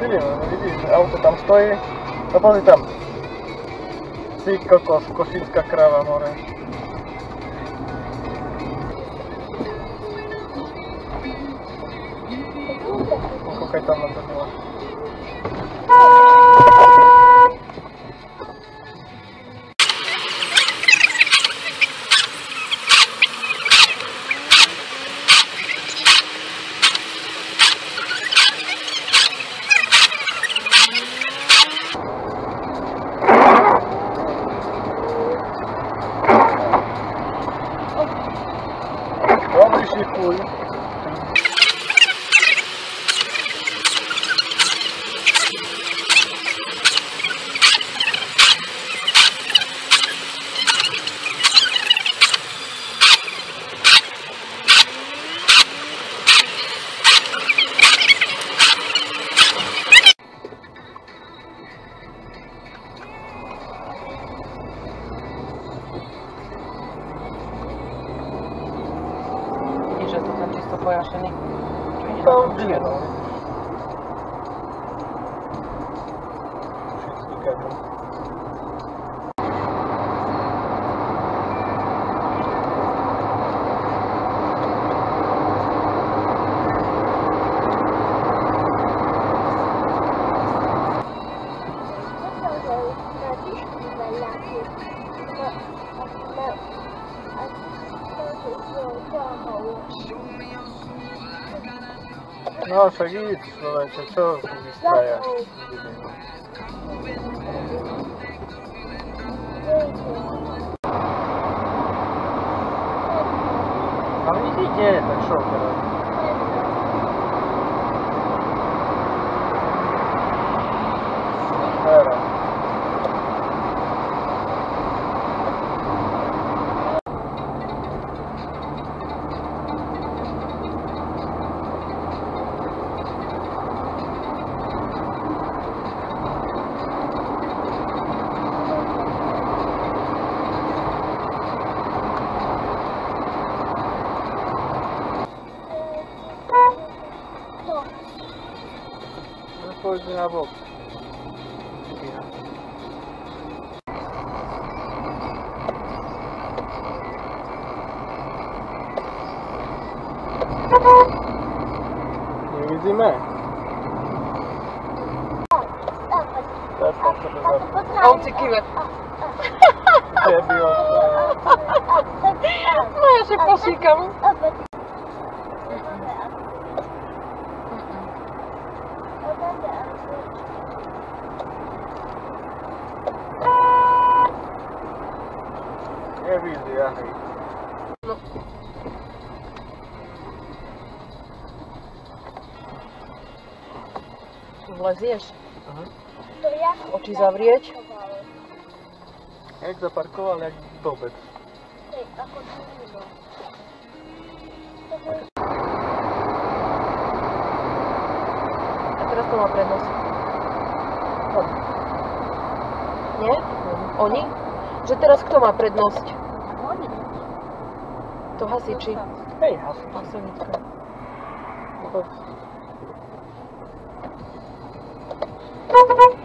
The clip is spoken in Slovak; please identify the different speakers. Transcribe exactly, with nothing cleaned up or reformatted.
Speaker 1: Vidím, vidíš, auto tam stojí. No pozri tam. Ty kokos, košická kráva more. Koľkaj tam na to bylo. Dobrý šipuj.
Speaker 2: Že to tam čisto pojašený.
Speaker 1: To určite, no. Všetci kaďu. No však idź, človeče, čo si vystrajaš? Ale idite, tak čo teraz? Teraz. Pôjde na bok. Nevidíme? Tak sa sebe zapíš.
Speaker 2: A on si kýve.
Speaker 1: Debil.
Speaker 2: No ja sa posíkam.
Speaker 1: Nevidí, ahoj.
Speaker 2: No. Vlezieš?
Speaker 1: Aha.
Speaker 2: Oči zavrieť?
Speaker 1: Jak zaparkoval, jak dobec.
Speaker 2: A teraz to má prednosť. On. Nie? Oni? Že teraz kto má prednosť?
Speaker 3: Oni.
Speaker 2: To hasiči.
Speaker 1: Hej, hasič.
Speaker 2: Hasička.
Speaker 1: Poď.